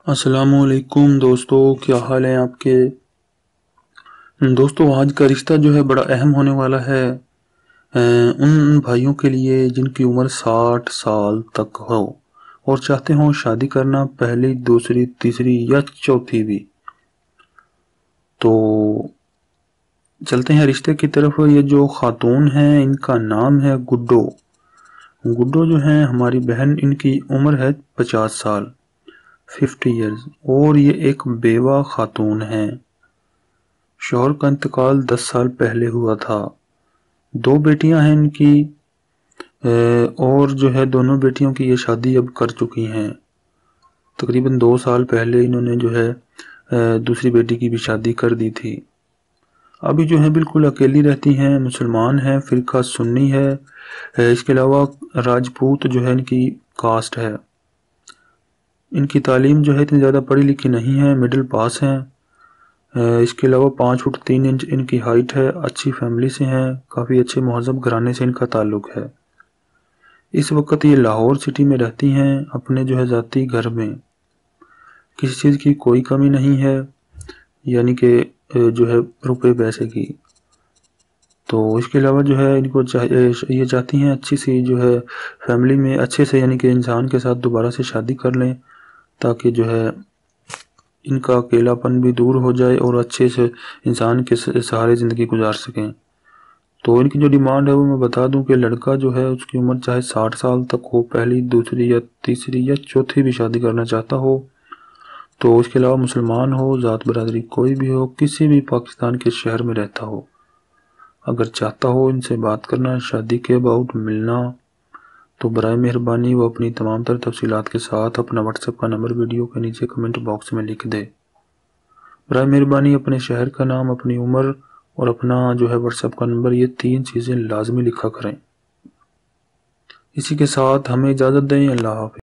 السلام علیکم دوستو، کیا حال ہیں آپ کے؟ دوستو، آج کا رشتہ جو ہے بڑا اہم ہونے والا ہے ان بھائیوں کے لیے جن کی عمر 60 سال تک ہو اور چاہتے ہوں شادی کرنا، پہلی، دوسری، تیسری یا چوتھی بھی۔ تو چلتے ہیں رشتے کی طرف۔ یہ جو خاتون ہیں ان کا نام ہے گڈو۔ گڈو جو ہیں ہماری بہن، ان کی عمر ہے 50 سال 50 ایئرز، اور یہ ایک بیوہ خاتون ہیں۔ شوہر کا انتقال 10 سال پہلے ہوا تھا۔ 2 بیٹیاں ہیں ان کی، اور جو ہے دونوں بیٹیوں کی یہ شادی اب کر چکی ہیں۔ تقریباً 2 سال پہلے انہوں نے جو ہے دوسری بیٹی کی بھی شادی کر دی تھی۔ ابھی جو ہے بالکل اکیلی رہتی ہیں، مسلمان ہیں، فرقہ سنی ہے۔ اس کے علاوہ راجپوت جو ہے ان کی کاسٹ ہے۔ ان کی تعلیم جو ہے اتنی زیادہ پڑھی لکھی نہیں ہے، مڈل پاس ہیں۔ اس کے علاوہ 5 فٹ 3 انچ ان کی ہائٹ ہے، اچھی فیملی سے ہیں، کافی اچھے مہذب گھرانے سے ان کا تعلق ہے۔ اس وقت یہ لاہور سٹی میں رہتی ہیں، اپنے جو ہے ذاتی گھر میں۔ کسی چیز کی کوئی کمی نہیں ہے، یعنی کہ جو ہے روپے پیسے کی۔ تو اس کے علاوہ جو ہے ان کو یہ چاہتی ہیں اچھی سی جو ہے فیملی میں اچھے سے، یعنی کہ انسان کے ساتھ دوبارہ سے شادی کر لیں، تاکہ جو ہے ان کا اکیلا پن بھی دور ہو جائے اور اچھے سے انسان کے سہارے زندگی گزار سکیں۔ تو ان کی جو ڈیمانڈ ہے وہ میں بتا دوں کہ لڑکا جو ہے اس کی عمر چاہے 60 سال تک ہو، پہلی، دوسری یا تیسری یا چوتھی بھی شادی کرنا چاہتا ہو، تو اس کے علاوہ مسلمان ہو، ذات برادری کوئی بھی ہو، کسی بھی پاکستان کے شہر میں رہتا ہو، اگر چاہتا ہو ان سے بات کرنا، شادی کے اباؤٹ ملنا، تو برائے مہربانی وہ اپنی تمام تر تفصیلات کے ساتھ اپنا واٹس ایپ کا نمبر ویڈیو کے نیچے کمنٹ باکس میں لکھ دے۔ برائے مہربانی اپنے شہر کا نام، اپنی عمر اور اپنا جو ہے واٹس ایپ کا نمبر، یہ 3 چیزیں لازمی لکھا کریں۔ اسی کے ساتھ ہمیں اجازت دیں۔ اللہ حافظ۔